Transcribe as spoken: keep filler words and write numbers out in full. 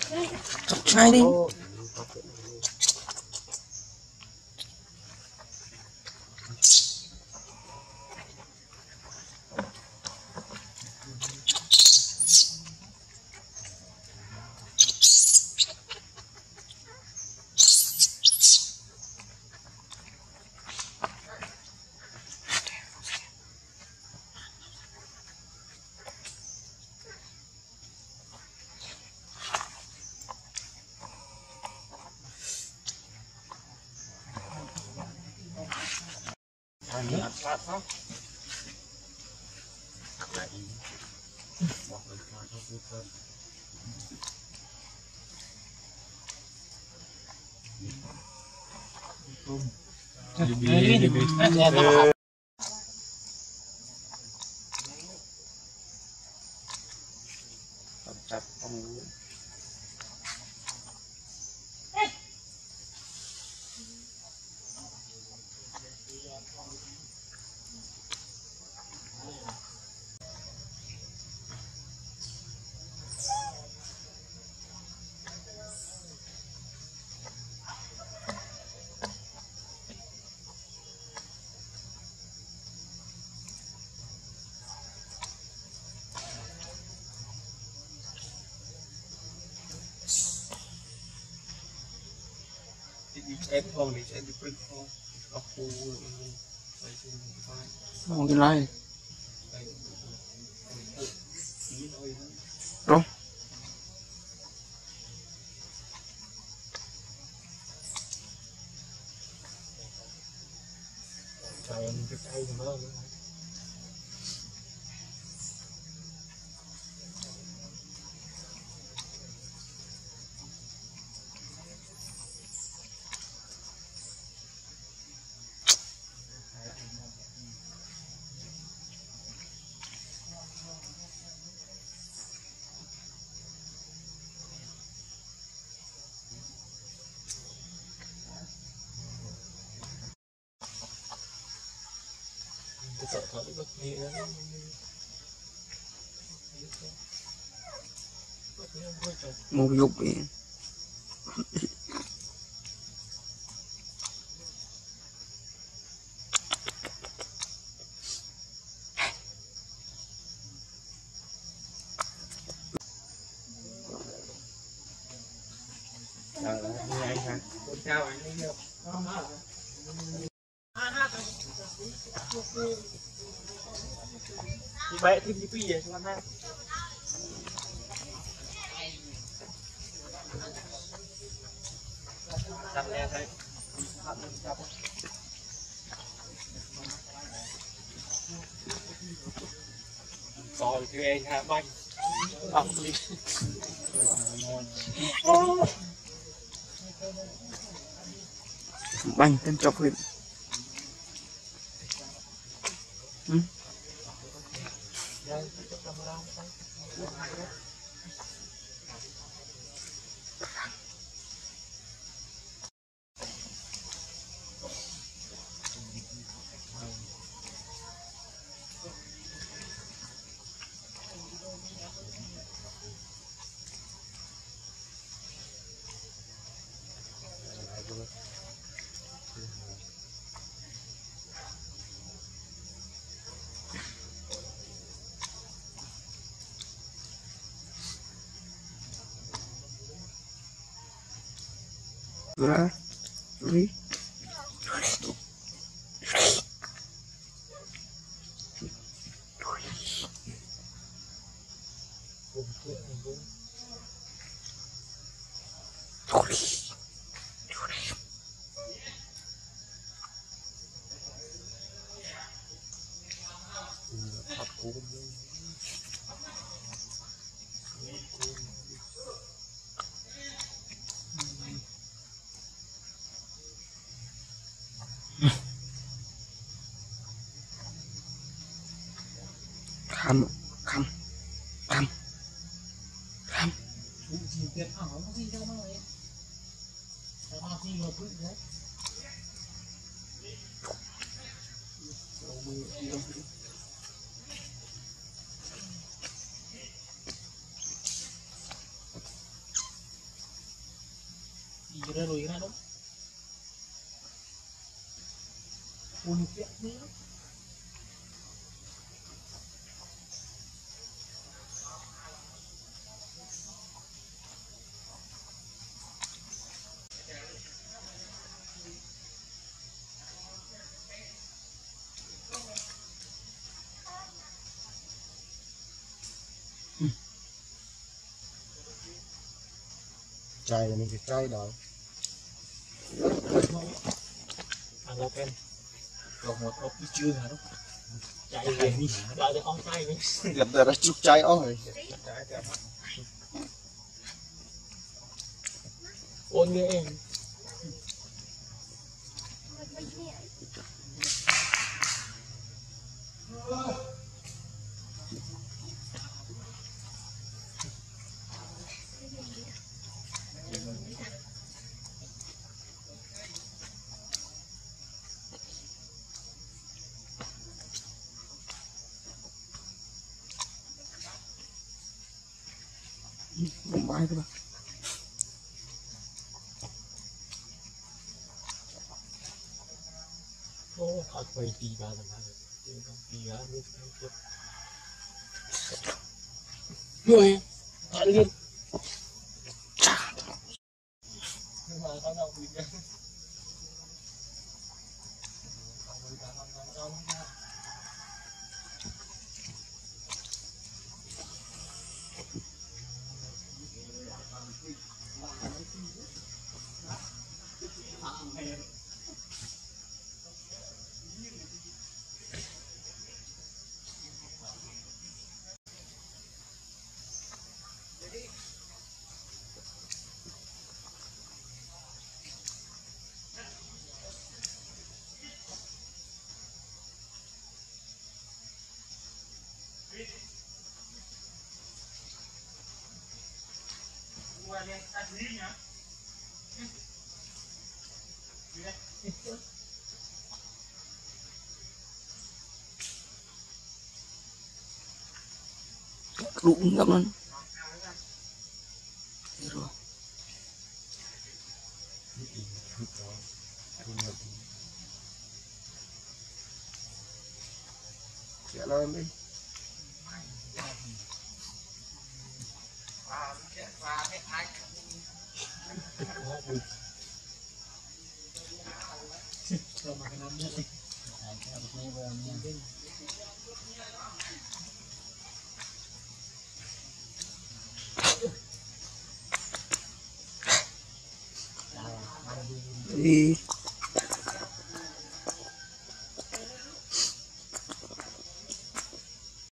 chọc trai đi. Ini apa apa? Lagi. Wah, macam putar. Jadi jadi. Cap kamu. Đi chết không đi chết đi quên không có khu không cái này đâu trời em cái tay nó sợ thở bất nghi đó một dục đi ờ như anh hả chào anh ấy nhiều đi bé thêm đi phi về cho anh ha chăm nghe thấy rồi thì anh hạ banh bọc đi banh tên chọc huyệt ừ. Ra đi khăm khăm khăm khăm Kira lùi ra đúng. Ui tiếc nữa. Chai là mình phải chai đó. Ăn đâu ken. Còn một hộp đi chưa hả đúng. Chạy về đi. Đợi cho con tay đi. Gặp ta đã chúc chai ó rồi. Ôn nghe em. Không bay các bạn. Ô, thôi quay đi ba lần hai đi á đi người thật liên nhưng mà có đâu bị cái Đúng lắm luôn. Rồi. Chạy lên đi. Rồi mà cái năm nhất đi. Đi.